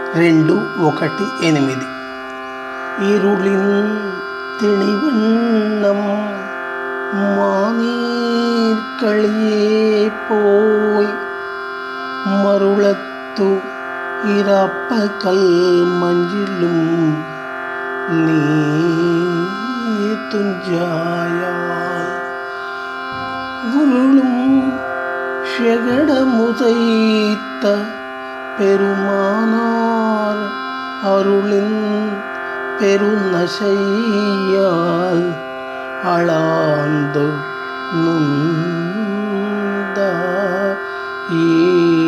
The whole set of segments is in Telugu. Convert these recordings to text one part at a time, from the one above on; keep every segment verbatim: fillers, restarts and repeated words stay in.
రెండు ఒకటి ఎనిమిది. ഇരുളിൻ തിണിവണ്ണം മാനീർ കളിയേ പോയി മരുളത്തു ഇരപ്പകൽ മഞ്ചിലും നീ തുഞ്ചായാൽ ഉരുളും ഷെഗടമുതൈത്ത പെരുമാനാർ അരുളിൻ പെരുനശയ്യാൽ അളാന്തു നൊന്തായേ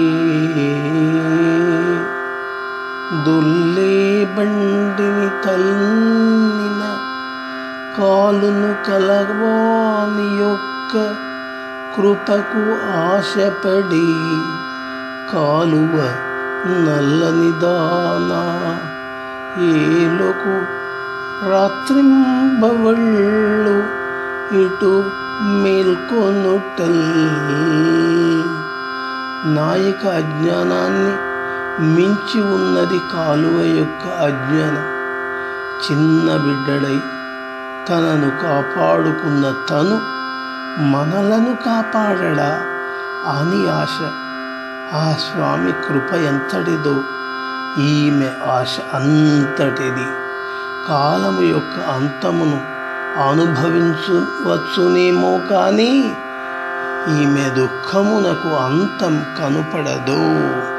దుల్లే బండిని తల్లిన కాలును కలవాని యొక్క కృపకు ఆశపడి కాలువ నల్లని దానా ఏలకు రాత్రింబవళ్ళు ఇటు మేల్కొనుటల్. నాయక అజ్ఞానాన్ని మించి ఉన్నది కాలువ యొక్క అజ్ఞానం. చిన్న బిడ్డడై తనను కాపాడుకున్న తను మనలను కాపాడడా అని ఆశ. ఆ స్వామి కృప ఎంతటిదో ఈమె ఆశ అంతటిది. కాలము యొక్క అంతమును అనుభవించవచ్చునేమో కానీ ఈమె దుఃఖమునకు అంతం కనుపడదు.